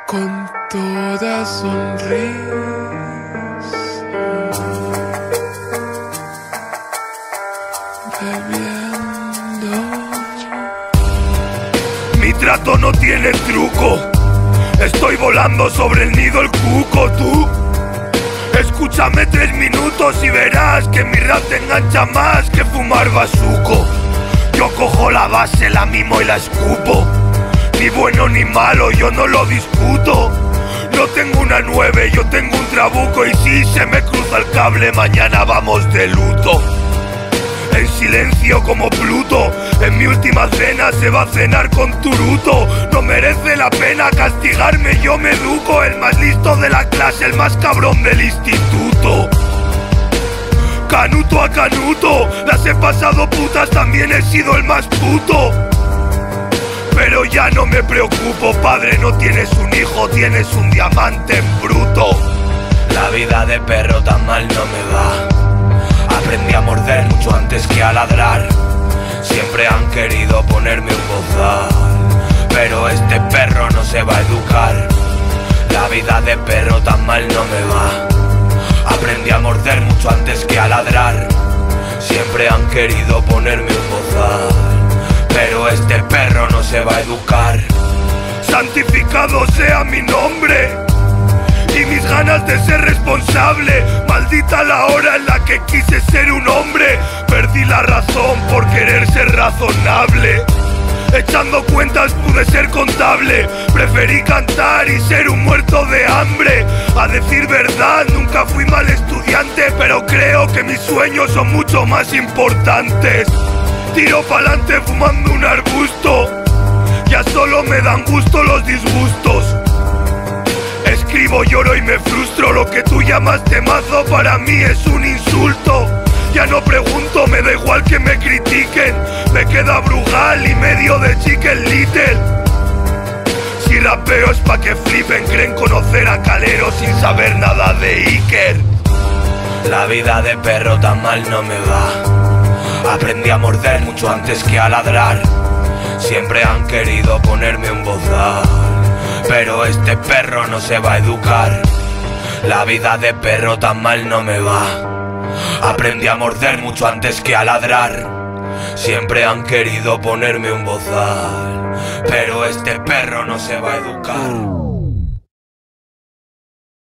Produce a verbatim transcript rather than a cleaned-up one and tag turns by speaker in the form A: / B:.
A: con toda sonrisa. Bebiendo.
B: Mi trato no tiene truco. Estoy volando sobre el nido el cuco, tú. Escúchame tres minutos y verás que mi rap te engancha más que fumar bazuco. Yo cojo la base, la mimo y la escupo. Ni bueno ni malo, yo no lo discuto. No tengo una nueve, yo tengo un trabuco. Y si se me cruza el cable, mañana vamos de luto. En silencio como Pluto, en mi última cena se va a cenar con Turuto. No merece la pena castigarme, yo me educo. El más listo de la clase, el más cabrón del instituto. Canuto a canuto, las he pasado putas, también he sido el más puto. Pero ya no me preocupo, padre, no tienes un hijo, tienes un diamante en bruto.
C: La vida de perro tan mal no me va. Aprendí a morder mucho antes que a ladrar. Siempre han querido ponerme un bozal, pero este perro no se va a educar. La vida de perro tan mal no me va. Aprendí a morder mucho antes que a ladrar. Siempre han querido ponerme un bozal, pero este perro no se va a educar.
B: Santificado sea mi nombre y mis ganas de ser responsable. Maldita la hora en la que quise ser un hombre. Perdí la razón por querer ser razonable. Echando cuentas pude ser contable. Preferí cantar y ser un muerto de hambre. A decir verdad, nunca fui mal estudiante, pero creo que mis sueños son mucho más importantes. Tiro pa'lante fumando un arbusto. Ya solo me dan gusto los disgustos. Escribo, lloro y me frustro. Lo que tú llamas temazo para mí es un insulto. Ya no pregunto, me da igual que me critiquen. Me queda Brugal y medio de Chicken Little. Si rapeo es pa' que flipen, creen conocer a Calero sin saber nada de Iker.
C: La vida de perro tan mal no me va. Aprendí a morder mucho antes que a ladrar. Siempre han querido ponerme un bozal, pero este perro no se va a educar. La vida de perro tan mal no me va. Aprendí a morder mucho antes que a ladrar. Siempre han querido ponerme un bozal, pero este perro no se va a educar.